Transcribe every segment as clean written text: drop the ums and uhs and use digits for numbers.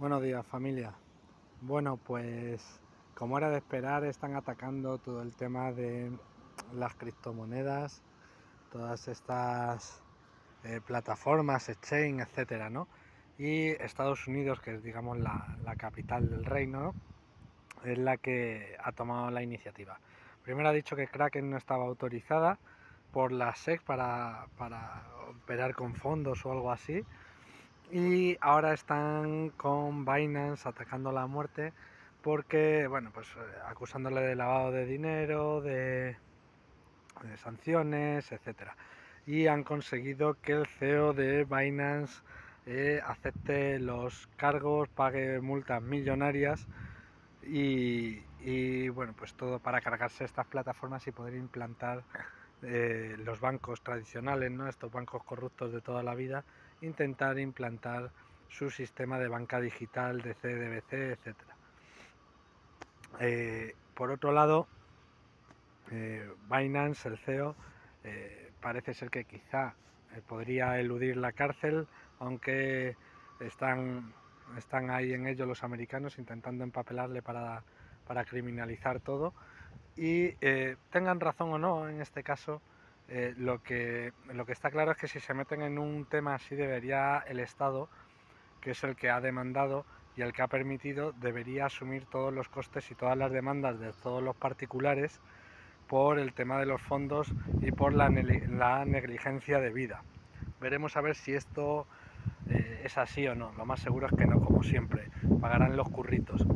Buenos días, familia. Bueno, pues como era de esperar, están atacando todo el tema de las criptomonedas, todas estas plataformas, exchange, etcétera, ¿no? Y Estados Unidos, que es, digamos, la capital del reino, ¿no?, es la que ha tomado la iniciativa. Primero ha dicho que Kraken no estaba autorizada por la SEC para operar con fondos o algo así. Y ahora están con Binance atacando la muerte porque, bueno, pues acusándole de lavado de dinero, de sanciones, etcétera. Y han conseguido que el CEO de Binance acepte los cargos, pague multas millonarias y bueno, pues todo para cargarse estas plataformas y poder implantar los bancos tradicionales, ¿no?, estos bancos corruptos de toda la vida, intentar implantar su sistema de banca digital, de CDBC, etcétera. Por otro lado, Binance, el CEO, parece ser que quizá podría eludir la cárcel, aunque están ahí en ello los americanos intentando empapelarle para criminalizar todo. Y tengan razón o no en este caso, lo que está claro es que si se meten en un tema así, debería el Estado, que es el que ha demandado y el que ha permitido, debería asumir todos los costes y todas las demandas de todos los particulares por el tema de los fondos y por la negligencia debida. Veremos a ver si esto es así o no. Lo más seguro es que no, como siempre, pagarán los curritos.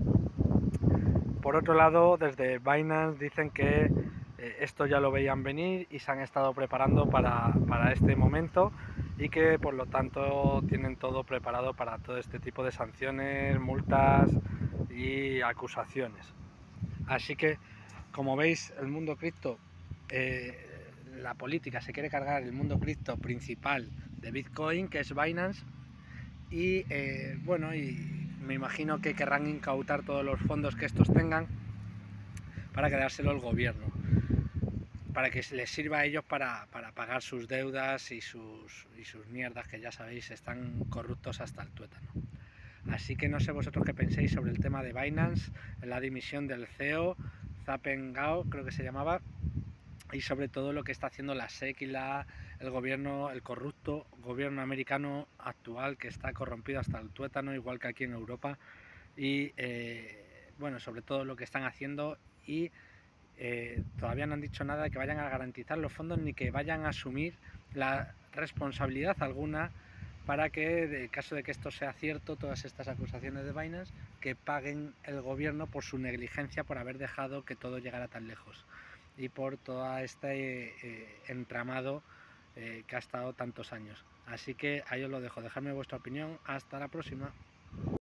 Por otro lado, desde Binance dicen que esto ya lo veían venir y se han estado preparando para este momento, y que por lo tanto tienen todo preparado para todo este tipo de sanciones, multas y acusaciones. Así que, como veis, el mundo cripto, la política se quiere cargar el mundo cripto principal de Bitcoin, que es Binance, y bueno, y me imagino que querrán incautar todos los fondos que estos tengan para quedárselo al gobierno, para que les sirva a ellos para pagar sus deudas y sus mierdas, que ya sabéis, están corruptos hasta el tuétano. Así que no sé vosotros qué penséis sobre el tema de Binance, la dimisión del CEO, Zheng Gao, creo que se llamaba, y sobre todo lo que está haciendo la SEC y el gobierno, el corrupto gobierno americano actual, que está corrompido hasta el tuétano, igual que aquí en Europa. Y bueno, sobre todo lo que están haciendo, y todavía no han dicho nada de que vayan a garantizar los fondos ni que vayan a asumir la responsabilidad alguna para que, en el caso de que esto sea cierto, todas estas acusaciones de Binance, que paguen el gobierno por su negligencia, por haber dejado que todo llegara tan lejos y por todo este entramado que ha estado tantos años. Así que ahí os lo dejo, dejadme vuestra opinión, hasta la próxima.